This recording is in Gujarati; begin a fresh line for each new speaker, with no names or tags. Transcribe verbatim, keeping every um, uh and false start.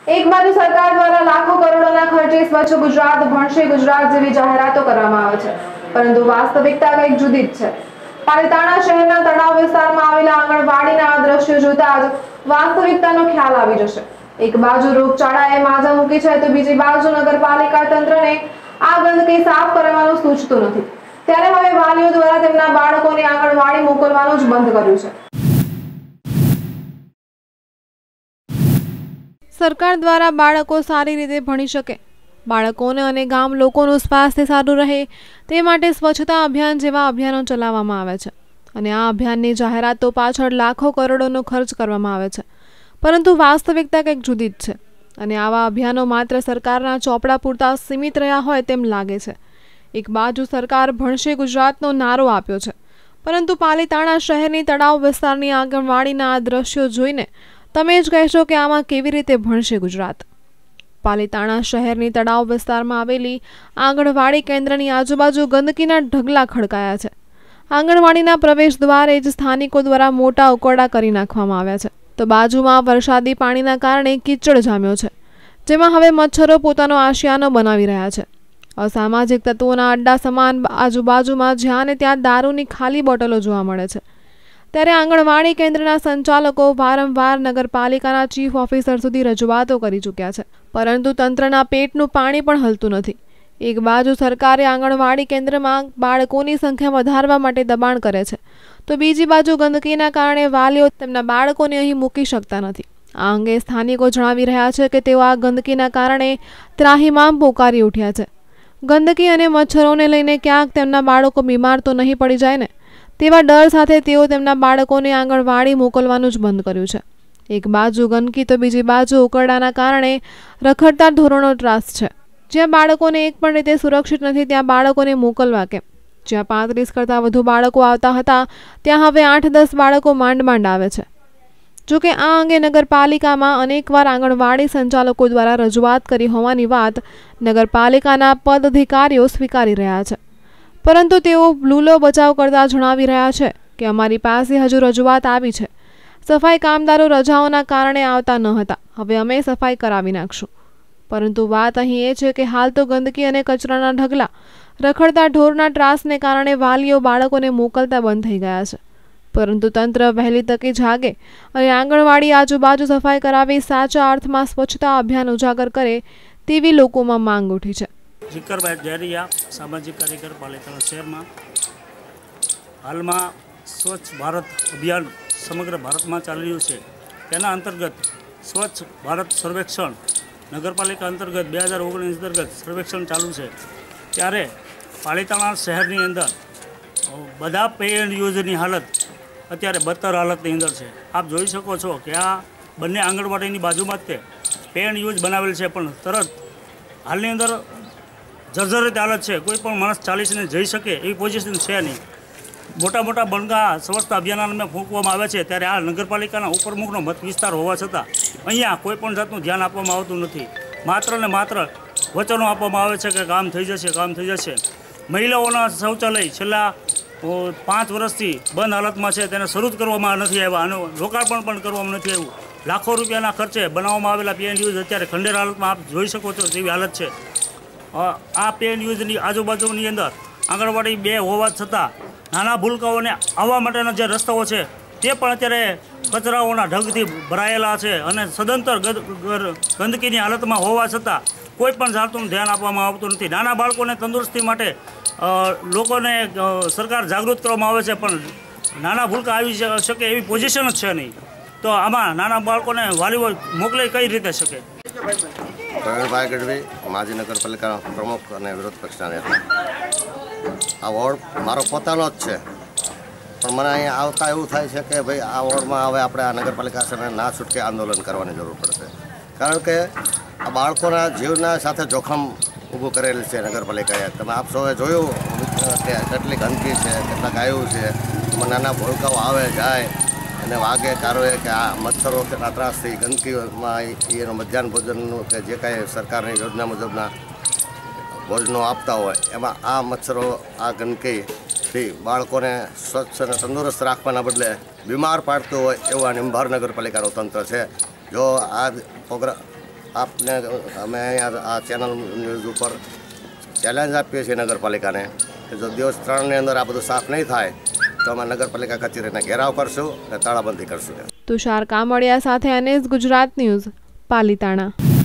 एक बाजू सरकार द्वारा लाखों करोड़ोना खर्चे स्वच्छ गुजरात भणशे गुजरात जेवी जाहेरातो करवामां आवे छे, परंतु वास्तविकता कंईक जुदी ज छे। पालिताणा शहेरना तळाव विસ્તારમાં આવેલા આંગણવાડીના આ દ્રશ્યો જોતા જ વાસ્તવિકતાનો ખ્યાલ આવી જશે। એક બાજુ રોગચાળાએ માજા મૂકી છે તો બીજી બાજુ નગરપાલિકા તંત્રને આ ગંદકી સાફ કરવાનું સૂચતું નથી। ત્યારે હવે વાલીઓ દ્વારા તેમના બાળકોને આંગણવાડી મોકલવાનું જ બંધ કર્યું છે। सरकार द्वारा बाळको सारी रीते भणी शके, बाळकोने अने गाम लोकोनुं स्वास्थ्य सारुं रहे ते माटे स्वच्छता अभियान जेवा अभियानो चलाववामां आवे छे अने आ अभियाननी जाहेरातो पाछळ लाखो करोड़ोनो खर्च करवामां आवे छे, परंतु वास्तविकता कंईक जुदी ज छे अने आवा अभियानो मात्र सरकारना चोपड़ा पूरता सीमित रह्या होय तेम लागे छे। एक बाजु सरकार भणशे गुजरातनो नारो आप्यो छे, परंतु पालिताणा शहेरनी तळाव विસ્તારની आंगणवाड़ीना आ दृश्यो जोईने તમે જ કહેશો કે આમાં કેવી રીતે ભણશે ગુજરાત। પાલિતાણા શહેરની તળાવ વિસ્તારમાં આવેલી આંગણવાડી કેન્દ્રની આજુબાજુ ગંદકીના ઢગલા ખડકાયા છે। આંગણવાડીના પ્રવેશ દ્વારે જ સ્થાનિકો દ્વારા મોટા ઉકરડા કરી નાખવામાં આવ્યા છે, તો બાજુમાં વરસાદી પાણીના કારણે કીચડ જામ્યો છે, જેમાં હવે મચ્છરો પોતાનો આશિયાનો બનાવી રહ્યા છે। અસામાજિક તત્વોના અડ્ડા સમાન આજુબાજુમાં જ્યાં ને ત્યાં દારૂની ખાલી બોટલો જોવા મળે છે। ત્યારે આંગણવાડી કેન્દ્રના સંચાલકો વારંવાર નગરપાલિકાના ચીફ ઓફિસર સુધી રજૂઆતો કરી ચૂક્યા છે, પરંતુ તંત્રના પેટનું પાણી પણ હલતું નથી। એક બાજુ સરકારે આંગણવાડી કેન્દ્રમાં બાળકોની સંખ્યા વધારવા માટે દબાણ કરે છે, તો બીજી બાજુ ગંદકીના કારણે વાલીઓ તેમના બાળકોને અહીં મૂકી શકતા નથી। આ અંગે સ્થાનિકો જણાવી રહ્યા છે કે તેઓ આ ગંદકીના કારણે ત્રાહિમામ પોકારી ઉઠ્યા છે। ગંદકી અને મચ્છરોને લઈને ક્યાંક તેમના બાળકો બીમાર તો નહીં પડી જાય ને તેવા ડર સાથે તેઓ તેમના બાળકોને આંગણવાડી મોકલવાનું જ બંધ કર્યું છે। એક બાજુ ગંદકી તો બીજી બાજુ ઉકરડાના કારણે રખડતા ઢોરોનો ત્રાસ છે। જ્યાં બાળકોને એક પણ રીતે સુરક્ષિત નથી ત્યાં બાળકોને મોકલવા કેમ? જ્યાં પાંત્રીસ કરતાં વધુ બાળકો આવતા હતા ત્યાં હવે આઠ દસ બાળકો માંડ માંડ આવે છે। જોકે આ અંગે નગરપાલિકામાં અનેકવાર આંગણવાડી સંચાલકો દ્વારા રજૂઆત કરી હોવાની વાત નગરપાલિકાના પદ અધિકારીઓ સ્વીકારી રહ્યા છે, પરંતુ તેઓ લૂલો બચાવ કરતા જણાવી રહ્યા છે કે અમારી પાસે હજુ રજૂઆત આવી છે, સફાઈ કામદારો રજાઓના કારણે આવતા ન હતા, હવે અમે સફાઈ કરાવી નાખશું। પરંતુ વાત અહીં એ છે કે હાલ તો ગંદકી અને કચરાના ઢગલા રખડતા ઢોરના ત્રાસને કારણે વાલીઓ બાળકોને મોકલતા બંધ થઈ ગયા છે, પરંતુ તંત્ર વહેલી તકે જાગે અને આંગણવાડી આજુબાજુ સફાઈ કરાવી સાચા અર્થમાં સ્વચ્છતા અભિયાન ઉજાગર કરે તેવી લોકોમાં માંગ ઉઠી છે।
જીકરભાઈ જારિયા સામાજિક કાર્યકર પાલિતાણા શહેરમાં હાલમાં સ્વચ્છ ભારત અભિયાન સમગ્ર ભારતમાં ચાલી રહ્યું છે। તેના અંતર્ગત સ્વચ્છ ભારત સર્વેક્ષણ નગરપાલિકા અંતર્ગત બે હજાર ઓગણીસ અંતર્ગત સર્વેક્ષણ ચાલુ છે। ત્યારે પાલિતાણા શહેરની અંદર બધા પે એન્ડ યુઝની હાલત અત્યારે બદતર હાલતની અંદર છે। આપ જોઈ શકો છો કે આ બંને આંગણવાડીની બાજુમાં જ તે પે એન્ડ યુઝ બનાવેલ છે, પણ તરત હાલની અંદર જર્જરિત હાલત છે। કોઈ પણ માણસ ચાલીસને જઈ શકે એવી પોઝિશન છે નહીં। મોટા મોટા બણગા સ્વચ્છતા અભિયાનમાં ફૂંકવામાં આવે છે, ત્યારે આ નગરપાલિકાના ઉપરમુખનો મત વિસ્તાર હોવા છતાં અહીંયા કોઈ પણ જાતનું ધ્યાન આપવામાં આવતું નથી। માત્ર ને માત્ર વચનો આપવામાં આવે છે કે કામ થઈ જશે કામ થઈ જશે। મહિલાઓના શૌચાલય છેલ્લા પાંચ વર્ષથી બંધ હાલતમાં છે, તેને શરૂ જ કરવામાં નથી આવ્યા અને લોકાર્પણ પણ કરવામાં નથી આવ્યું। લાખો રૂપિયાના ખર્ચે બનાવવામાં આવેલા પી એન્ડ યુઝ અત્યારે ખંડેર હાલતમાં આપ જોઈ શકો છો તેવી હાલત છે। આ પે એન્ડ યુઝની આજુબાજુની અંદર આંગણવાડી બે હોવા છતાં નાના ભૂલકાઓને આવવા માટેના જે રસ્તાઓ છે તે પણ અત્યારે કચરાઓના ઢગથી ભરાયેલા છે અને સદંતર ગંદકીની હાલતમાં હોવા છતાં કોઈ પણ જાતનું ધ્યાન આપવામાં આવતું નથી। નાના બાળકોને તંદુરસ્તી માટે લોકોને સરકાર જાગૃત કરવામાં આવે છે, પણ નાના ભૂલકા આવી શકે એવી પોઝિશન જ છે નહીં, તો આમાં નાના બાળકોને વાલીઓ મોકલે કઈ રીતે શકે?
પ્રવીણભાઈ ગઢવી, માજી નગરપાલિકા પ્રમુખ અને વિરોધ પક્ષના નેતા। આ વોર્ડ મારો પોતાનો જ છે, પણ મને અહીંયા આવતા એવું થાય છે કે ભાઈ આ વોર્ડમાં હવે આપણે આ નગરપાલિકા સામે ના છૂટકે આંદોલન કરવાની જરૂર પડશે, કારણ કે આ બાળકોના જીવના સાથે જોખમ ઊભું કરેલ છે નગરપાલિકાએ। તમે આપ સૌએ જોયું કે કેટલી ગંદકી છે, કેટલા ગાયો છે, એમાં નાના ભોળકાઓ આવે જાય અને વાગે કારોએ કે આ મચ્છરો કે ત્રાસથી ગંદકીમાં એનું મધ્યાહન ભોજનનું કે જે કાંઈ સરકારની યોજના મુજબના ભોજનો આપતા હોય એમાં આ મચ્છરો આ ગંદકીથી બાળકોને સ્વચ્છ અને તંદુરસ્ત રાખવાના બદલે બીમાર પાડતું હોય એવું આ નિંભાર નગરપાલિકાનું તંત્ર છે। જો આ પ્રોગ્રામ આપને અમે અહીંયા આ ચેનલ ન્યૂઝ ઉપર ચેલેન્જ આપીએ છીએ નગરપાલિકાને કે જો દિવસ ત્રણની અંદર આ બધું સાફ નહીં થાય તો અમે નગરપાલિકા કચેરીને ઘેરાવ કરશું અને તાળાબંધી કરશું.
તુષાર કામડિયા સાથે અનેસ, ગુજરાત ન્યૂઝ, પાલિતાણા.